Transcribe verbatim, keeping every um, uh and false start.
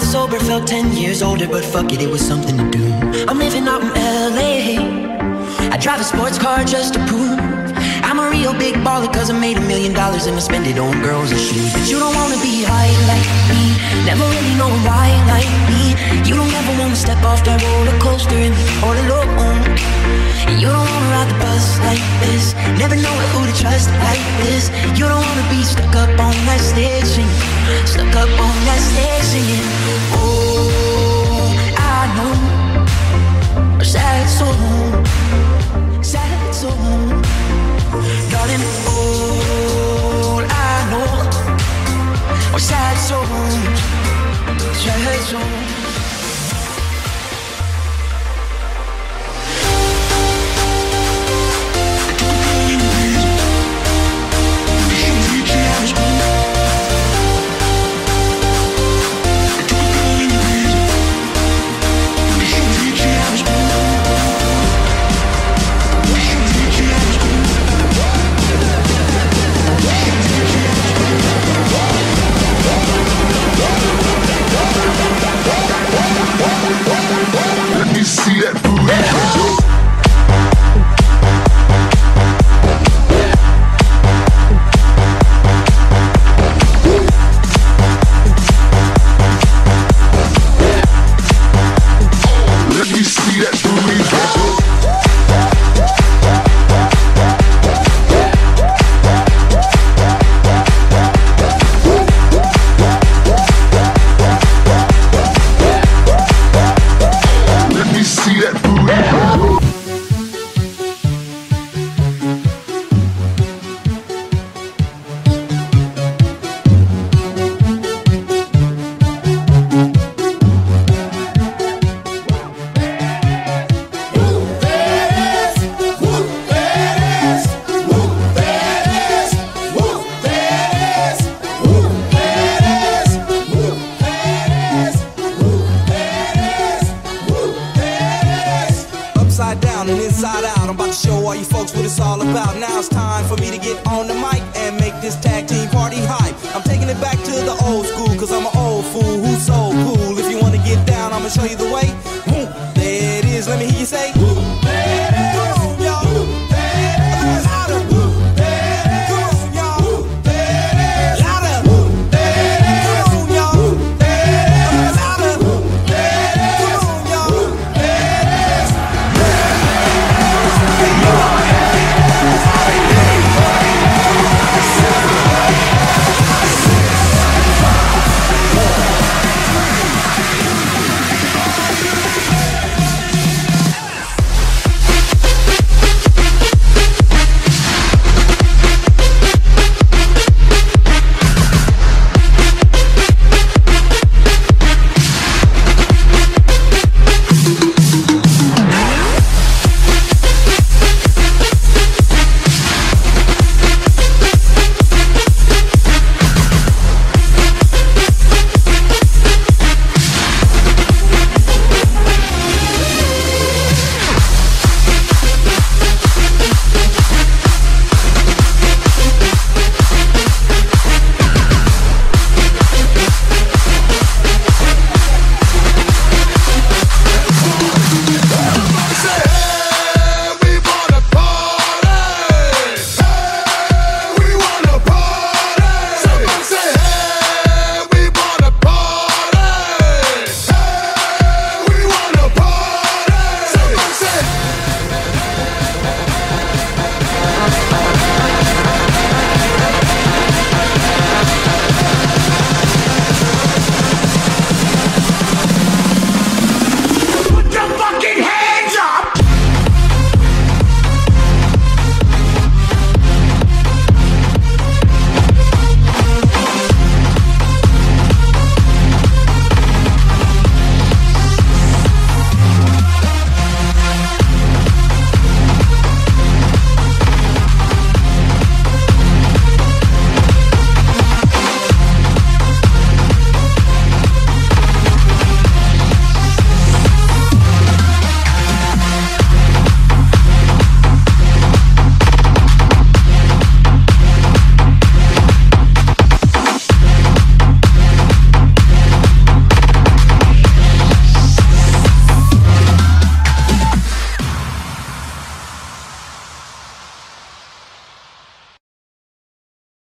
sober, felt ten years older, but fuck it, it was something to do. I'm living out in L A. I drive a sports car just to prove I'm a real big baller, cause I made a million dollars and I spend it on girls and shoes. But you don't wanna be high like me, never really know why like me. You don't ever wanna step off that roller coaster and be all alone. You don't wanna ride the bus like this, never know who to trust like this. You don't wanna be stuck up on that stage singing, stuck up on that stage singing. Oh, I know a sad soul, sad soul. Darling, all I know are sad souls, sad souls. Let me see that booty. Now it's time for me to get on the mic and make this tag team party hype. I'm taking it back to the old